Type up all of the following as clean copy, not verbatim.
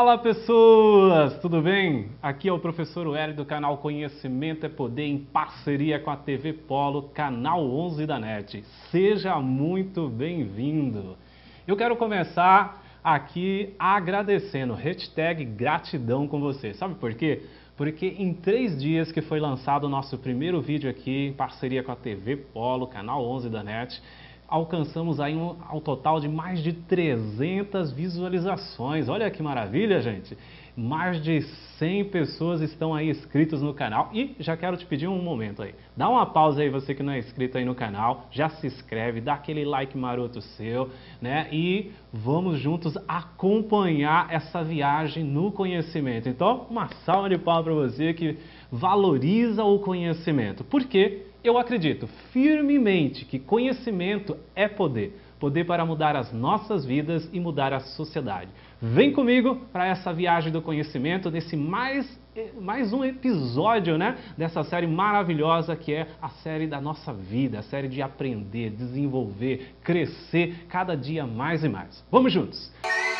Fala pessoas, tudo bem? Aqui é o professor Wellington do canal Conhecimento é Poder em parceria com a TV Polo, canal 11 da NET. Seja muito bem-vindo. Eu quero começar aqui agradecendo, #gratidão com você. Sabe por quê? Porque em 3 dias que foi lançado o nosso primeiro vídeo aqui em parceria com a TV Polo, canal 11 da NET, alcançamos aí um total de mais de 300 visualizações. Olha que maravilha, gente! Mais de 100 pessoas estão aí inscritas no canal. E já quero te pedir um momento aí. Dá uma pausa aí, você que não é inscrito aí no canal. Já se inscreve, dá aquele like maroto seu, né? E vamos juntos acompanhar essa viagem no conhecimento. Então, uma salva de palmas para você que valoriza o conhecimento. Por quê? Eu acredito firmemente que conhecimento é poder. Poder para mudar as nossas vidas e mudar a sociedade. Vem comigo para essa viagem do conhecimento, nesse mais um episódio, né, dessa série maravilhosa que é a série da nossa vida, a série de aprender, desenvolver, crescer cada dia mais e mais. Vamos juntos!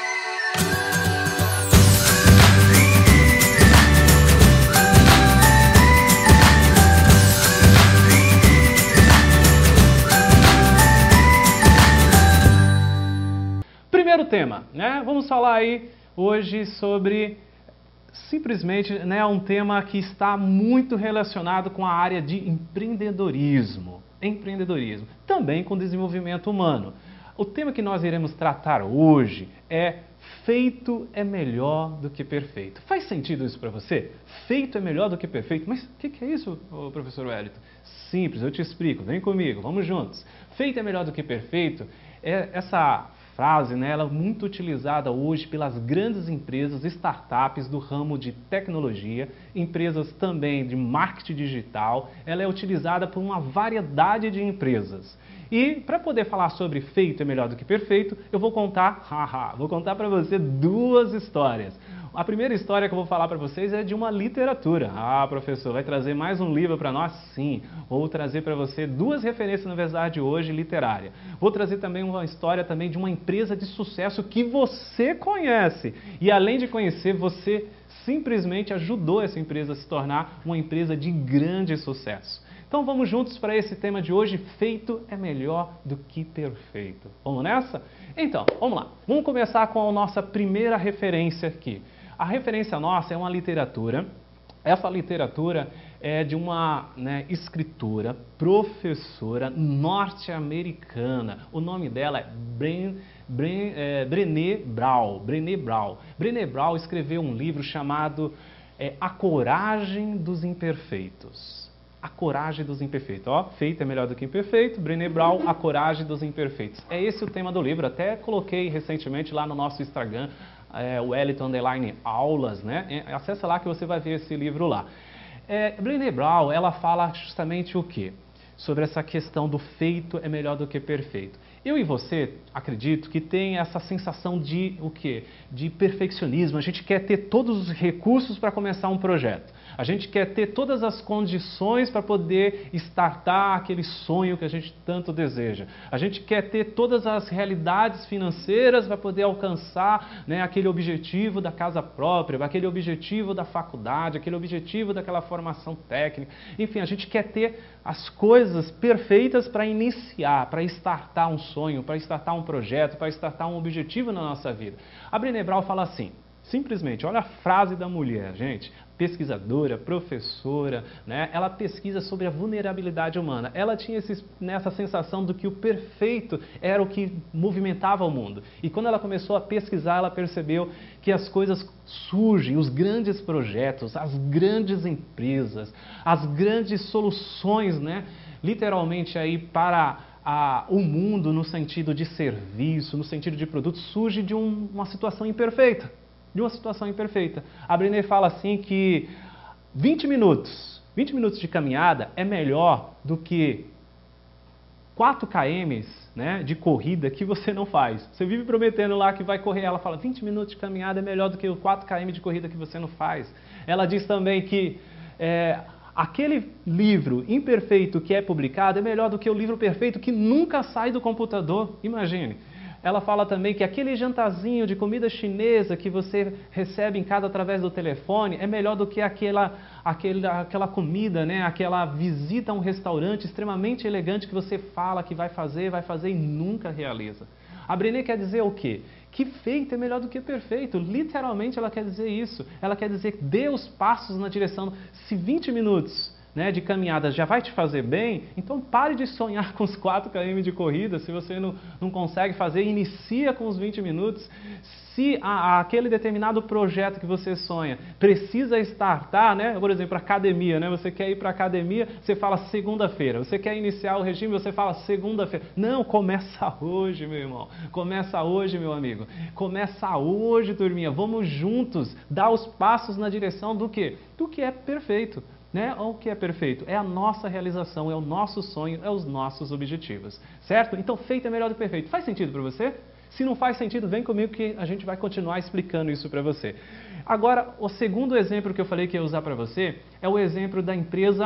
Primeiro tema, né? Vamos falar aí hoje sobre simplesmente, né, um tema que está muito relacionado com a área de empreendedorismo. Empreendedorismo, também com desenvolvimento humano. O tema que nós iremos tratar hoje é feito é melhor do que perfeito. Faz sentido isso para você? Feito é melhor do que perfeito? Mas o que é isso, professor Wellington? Simples, eu te explico, vem comigo, vamos juntos. Feito é melhor do que perfeito é essa frase, né, ela é muito utilizada hoje pelas grandes empresas, startups do ramo de tecnologia, empresas também de marketing digital, ela é utilizada por uma variedade de empresas. E para poder falar sobre feito é melhor do que perfeito, eu vou contar para você 2 histórias. A primeira história que eu vou falar para vocês é de uma literatura. Ah, professor, vai trazer mais um livro para nós? Sim. Vou trazer para você 2 referências, na verdade, hoje, literária. Vou trazer também uma história também de uma empresa de sucesso que você conhece. E além de conhecer, você simplesmente ajudou essa empresa a se tornar uma empresa de grande sucesso. Então vamos juntos para esse tema de hoje, feito é melhor do que perfeito. Vamos nessa? Então, vamos lá. Vamos começar com a nossa primeira referência aqui. A referência nossa é uma literatura. Essa literatura é de uma, né, escritora, professora norte-americana. O nome dela é Brené Brown. Brené Brown escreveu um livro chamado A Coragem dos Imperfeitos. A Coragem dos Imperfeitos. Ó, feito é melhor do que imperfeito. Brené Brown, A Coragem dos Imperfeitos. É esse o tema do livro. Até coloquei recentemente lá no nosso Instagram, Wellington_aulas, né? Acessa lá que você vai ver esse livro lá. Brené Brown, ela fala justamente o quê? Sobre essa questão do feito é melhor do que perfeito. Eu e você, acredito, que tem essa sensação de o quê? De perfeccionismo. A gente quer ter todos os recursos para começar um projeto. A gente quer ter todas as condições para poder startar aquele sonho que a gente tanto deseja. A gente quer ter todas as realidades financeiras para poder alcançar, né, aquele objetivo da casa própria, aquele objetivo da faculdade, aquele objetivo daquela formação técnica. Enfim, a gente quer ter as coisas perfeitas para iniciar, para startar um sonho, para startar um projeto, para startar um objetivo na nossa vida. A Brené Brown fala assim, simplesmente, olha a frase da mulher, gente, pesquisadora, professora, né? Ela pesquisa sobre a vulnerabilidade humana. Ela tinha essa sensação do que o perfeito era o que movimentava o mundo. E quando ela começou a pesquisar, ela percebeu que as coisas surgem, os grandes projetos, as grandes empresas, as grandes soluções, né? Literalmente aí para o mundo no sentido de serviço, no sentido de produto, surge de uma situação imperfeita. A Brené fala assim que 20 minutos de caminhada é melhor do que 4 km, né, de corrida que você não faz. Você vive prometendo lá que vai correr, ela fala 20 minutos de caminhada é melhor do que 4 km de corrida que você não faz. Ela diz também que aquele livro imperfeito que é publicado é melhor do que o livro perfeito que nunca sai do computador. Imagine. Ela fala também que aquele jantarzinho de comida chinesa que você recebe em casa através do telefone é melhor do que aquela comida, né? Aquela visita a um restaurante extremamente elegante que você fala que vai fazer e nunca realiza. A Brené quer dizer o quê? Que feito é melhor do que perfeito. Literalmente ela quer dizer isso. Ela quer dizer que dê os passos na direção. Se 20 minutos, né, de caminhada já vai te fazer bem, então pare de sonhar com os 4 km de corrida. Se você não consegue fazer, inicia com os 20 minutos. Se aquele determinado projeto que você sonha precisa startar, né? Por exemplo, academia, né? Você quer ir para a academia, você fala segunda-feira. Você quer iniciar o regime, você fala segunda-feira. Não, começa hoje, meu irmão. Começa hoje, meu amigo. Começa hoje, turminha. Vamos juntos dar os passos na direção do quê? Do que é perfeito. Né? O que é perfeito? É a nossa realização, é o nosso sonho, é os nossos objetivos. Certo? Então, feito é melhor do que perfeito. Faz sentido para você? Se não faz sentido, vem comigo que a gente vai continuar explicando isso para você. Agora, o segundo exemplo que eu falei que ia usar para você é o exemplo da empresa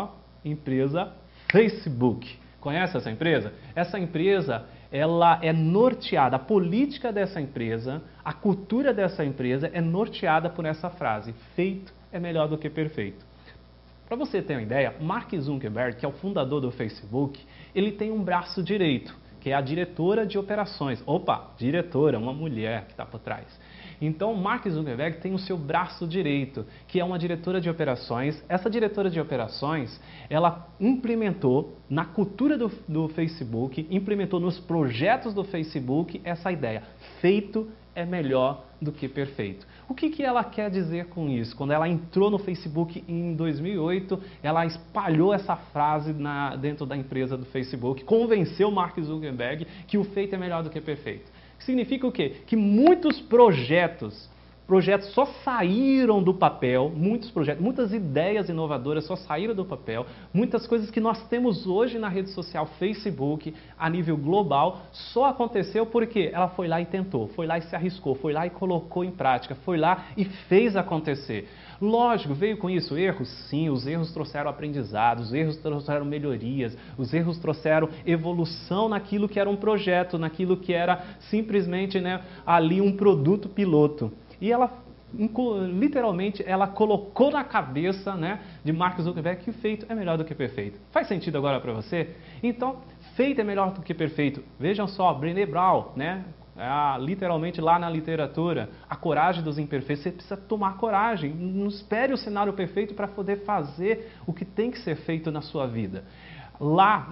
Facebook. Conhece essa empresa? Essa empresa, ela é norteada, a política dessa empresa, a cultura dessa empresa é norteada por essa frase: feito é melhor do que perfeito. Para você ter uma ideia, Mark Zuckerberg, que é o fundador do Facebook, ele tem um braço direito, que é a diretora de operações. Opa, diretora, uma mulher que está por trás. Então, Mark Zuckerberg tem o seu braço direito, que é uma diretora de operações. Essa diretora de operações, ela implementou na cultura do Facebook, implementou nos projetos do Facebook essa ideia: feito é melhor do que perfeito. O que ela quer dizer com isso? Quando ela entrou no Facebook em 2008, ela espalhou essa frase dentro da empresa do Facebook, convenceu Mark Zuckerberg que o feito é melhor do que perfeito. Significa o quê? Que muitos projetos só saíram do papel, muitas ideias inovadoras só saíram do papel, muitas coisas que nós temos hoje na rede social Facebook, a nível global, só aconteceu porque ela foi lá e tentou, foi lá e se arriscou, foi lá e colocou em prática, foi lá e fez acontecer. Lógico, veio com isso erros? Sim, os erros trouxeram aprendizados, os erros trouxeram melhorias, os erros trouxeram evolução naquilo que era um projeto, naquilo que era simplesmente, né, ali um produto piloto. E ela, literalmente, ela colocou na cabeça, né, de Mark Zuckerberg que o feito é melhor do que perfeito. Faz sentido agora para você? Então, feito é melhor do que perfeito. Vejam só, Brené Brown, né, literalmente lá na literatura, a coragem dos imperfeitos. Você precisa tomar coragem. Não espere o cenário perfeito para poder fazer o que tem que ser feito na sua vida. Lá,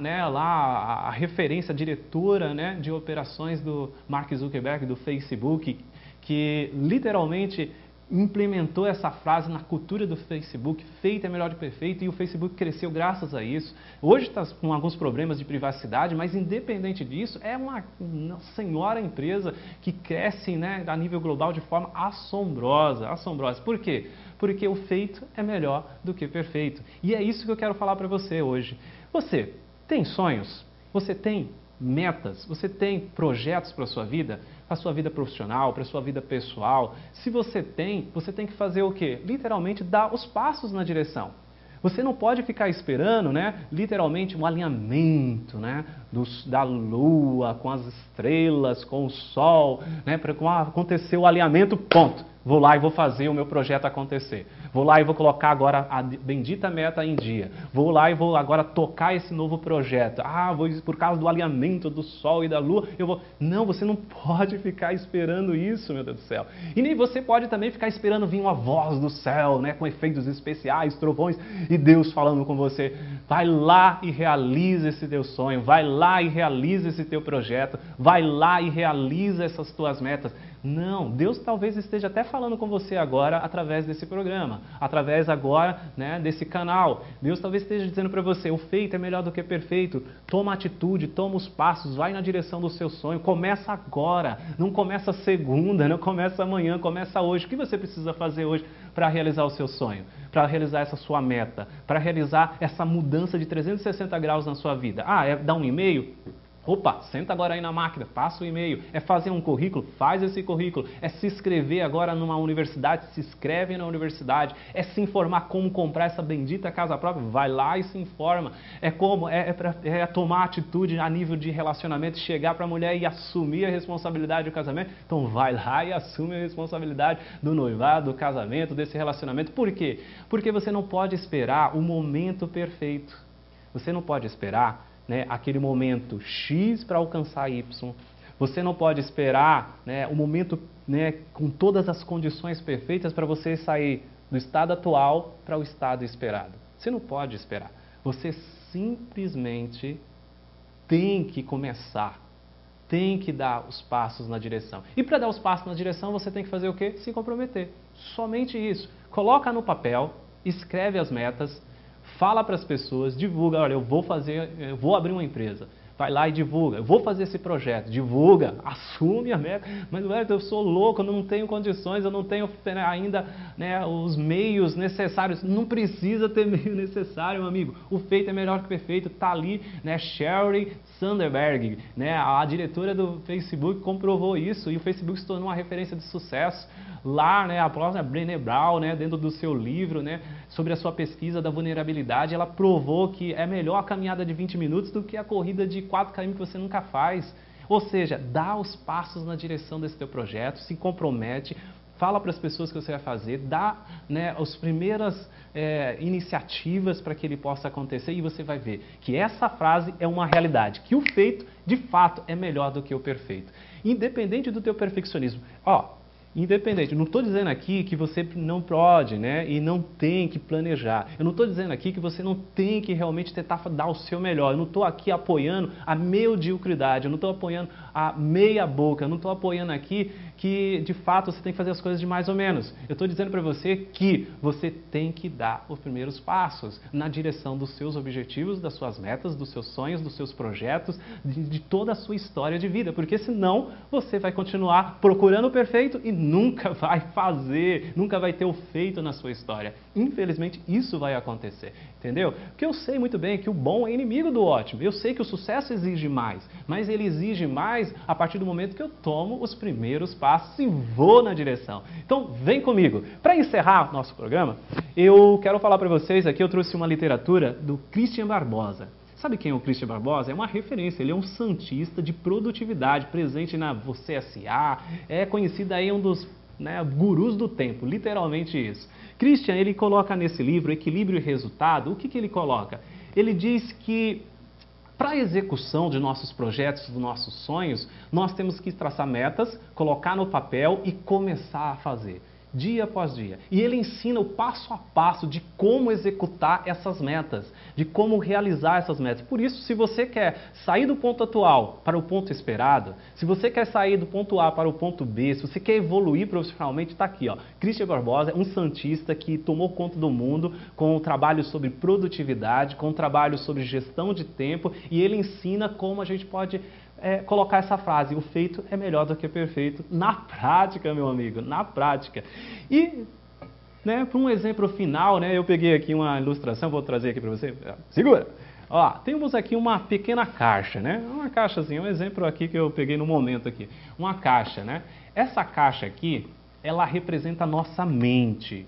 a referência, a diretora, né, de operações do Mark Zuckerberg, do Facebook, que literalmente implementou essa frase na cultura do Facebook: feito é melhor do que perfeito, e o Facebook cresceu graças a isso. Hoje está com alguns problemas de privacidade, mas independente disso, é uma senhora empresa que cresce, né, a nível global de forma assombrosa. Por quê? Porque o feito é melhor do que perfeito. E é isso que eu quero falar para você hoje. Você tem sonhos? Você tem metas? Você tem projetos para a sua vida profissional, para a sua vida pessoal? Se você tem que fazer o quê? Literalmente dar os passos na direção. Você não pode ficar esperando, né, literalmente um alinhamento, né, da lua com as estrelas, com o sol, né, para acontecer o alinhamento, ponto. Vou lá e vou fazer o meu projeto acontecer. Vou lá e vou colocar agora a bendita meta em dia. Vou lá e vou agora tocar esse novo projeto. Por causa do alinhamento do sol e da lua, eu vou... Não, você não pode ficar esperando isso, meu Deus do céu. E nem você pode também ficar esperando vir uma voz do céu, né, com efeitos especiais, trovões, e Deus falando com você. Vai lá e realiza esse teu sonho. Vai lá e realiza esse teu projeto. Vai lá e realiza essas tuas metas. Não, Deus talvez esteja até falando com você agora através desse programa, através agora, né, desse canal. Deus talvez esteja dizendo para você: o feito é melhor do que perfeito. Toma atitude, toma os passos, vai na direção do seu sonho. Começa agora, não começa segunda, não começa amanhã, começa hoje. O que você precisa fazer hoje para realizar o seu sonho? Para realizar essa sua meta? Para realizar essa mudança de 360 graus na sua vida? É dar um e-mail? Opa, senta agora aí na máquina, passa o e-mail. É fazer um currículo? Faz esse currículo. É se inscrever agora numa universidade? Se inscreve na universidade. É se informar como comprar essa bendita casa própria? Vai lá e se informa. É tomar atitude a nível de relacionamento, chegar para a mulher e assumir a responsabilidade do casamento? Então vai lá e assume a responsabilidade do noivado, do casamento, desse relacionamento. Por quê? Porque você não pode esperar o momento perfeito. Você não pode esperar aquele momento X para alcançar Y. Você não pode esperar o momento com todas as condições perfeitas para você sair do estado atual para o estado esperado. Você não pode esperar. Você simplesmente tem que começar. Tem que dar os passos na direção. E para dar os passos na direção, você tem que fazer o quê? Se comprometer. Somente isso. Coloca no papel, escreve as metas, fala para as pessoas, divulga, olha, eu vou abrir uma empresa. Vai lá e divulga, eu vou fazer esse projeto, divulga, assume a meta. Mas, eu sou louco, eu não tenho condições, eu não tenho ainda os meios necessários. Não precisa ter meio necessário, meu amigo. O feito é melhor que o perfeito. Está ali, Sheryl Sandberg, a diretora do Facebook, comprovou isso e o Facebook se tornou uma referência de sucesso. Lá, a própria Brené Brown, dentro do seu livro, sobre a sua pesquisa da vulnerabilidade, ela provou que é melhor a caminhada de 20 minutos do que a corrida de 4 km que você nunca faz. Ou seja, dá os passos na direção desse teu projeto, se compromete, fala para as pessoas que você vai fazer, dá as primeiras iniciativas para que ele possa acontecer e você vai ver que essa frase é uma realidade, que o feito, de fato, é melhor do que o perfeito. Independente do teu perfeccionismo. Independente, eu não estou dizendo aqui que você não pode e não tem que planejar. Eu não estou dizendo aqui que você não tem que realmente tentar dar o seu melhor. Eu não estou aqui apoiando a mediocridade, eu não estou apoiando a meia boca, eu não estou apoiando aqui que de fato você tem que fazer as coisas de mais ou menos. Eu estou dizendo para você que você tem que dar os primeiros passos na direção dos seus objetivos, das suas metas, dos seus sonhos, dos seus projetos, de toda a sua história de vida, porque senão você vai continuar procurando o perfeito e nunca vai fazer, nunca vai ter o feito na sua história. Infelizmente, isso vai acontecer, entendeu? Porque eu sei muito bem que o bom é inimigo do ótimo. Eu sei que o sucesso exige mais, mas ele exige mais a partir do momento que eu tomo os primeiros passos e vou na direção. Então, vem comigo. Para encerrar nosso programa, eu quero falar para vocês aqui, eu trouxe uma literatura do Christian Barbosa. Sabe quem é o Christian Barbosa? É uma referência, ele é um santista de produtividade, presente na Você S.A., é conhecido aí um dos gurus do tempo, literalmente isso. Christian, ele coloca nesse livro, Equilíbrio e Resultado, o que ele coloca? Ele diz que para a execução de nossos projetos, dos nossos sonhos, nós temos que traçar metas, colocar no papel e começar a fazer. Dia após dia. E ele ensina o passo a passo de como executar essas metas, de como realizar essas metas. Por isso, se você quer sair do ponto atual para o ponto esperado, se você quer sair do ponto A para o ponto B, se você quer evoluir profissionalmente, está aqui, ó. Christian Barbosa é um santista que tomou conta do mundo com o trabalho sobre produtividade, com o trabalho sobre gestão de tempo, e ele ensina como a gente pode colocar essa frase, o feito é melhor do que o perfeito, na prática, meu amigo, na prática. E, para um exemplo final, eu peguei aqui uma ilustração, vou trazer aqui para você, segura! Ó, temos aqui uma pequena caixa, uma caixazinha, um exemplo aqui que eu peguei no momento aqui, uma caixa, Essa caixa aqui, ela representa a nossa mente,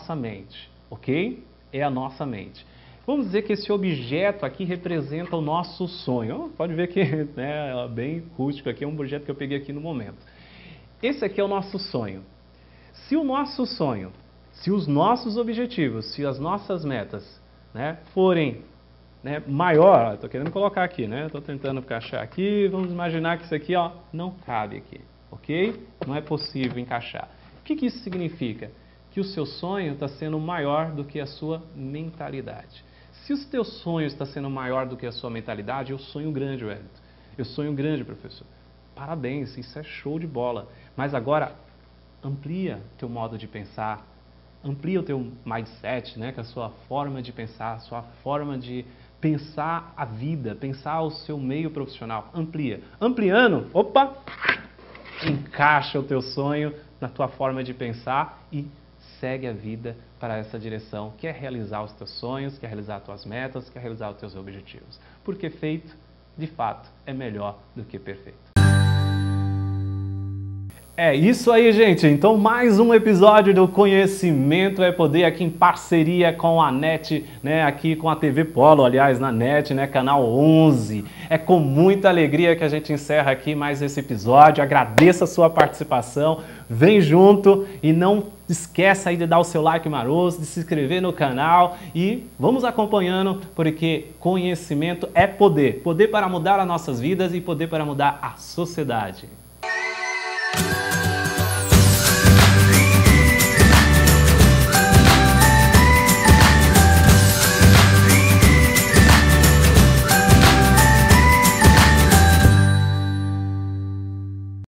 ok? É a nossa mente. Vamos dizer que esse objeto aqui representa o nosso sonho. Pode ver que é bem rústico aqui, é um objeto que eu peguei aqui no momento. Esse aqui é o nosso sonho. Se o nosso sonho, se os nossos objetivos, se as nossas metas forem maior, estou querendo colocar aqui, estou tentando encaixar aqui, vamos imaginar que isso aqui não cabe aqui, ok? Não é possível encaixar. O que isso significa? Que o seu sonho está sendo maior do que a sua mentalidade. Se o teu sonho está sendo maior do que a sua mentalidade, eu sonho grande, Wellington. Eu sonho grande, professor. Parabéns, isso é show de bola. Mas agora, amplia teu modo de pensar, amplia o teu mindset, com a sua forma de pensar, a sua forma de pensar a vida, pensar o seu meio profissional. Amplia. Ampliando, encaixa o teu sonho na tua forma de pensar e segue a vida para essa direção, que é realizar os teus sonhos, que é realizar as tuas metas, que é realizar os teus objetivos. Porque feito de fato, é melhor do que perfeito. É isso aí, gente. Então, mais um episódio do Conhecimento é Poder aqui em parceria com a NET, né? Aqui com a TV Polo, aliás, na NET, né? Canal 11. É com muita alegria que a gente encerra aqui mais esse episódio. Agradeço a sua participação. Vem junto e não esqueça aí de dar o seu like maroto, de se inscrever no canal e vamos acompanhando, porque conhecimento é poder. Poder para mudar as nossas vidas e poder para mudar a sociedade.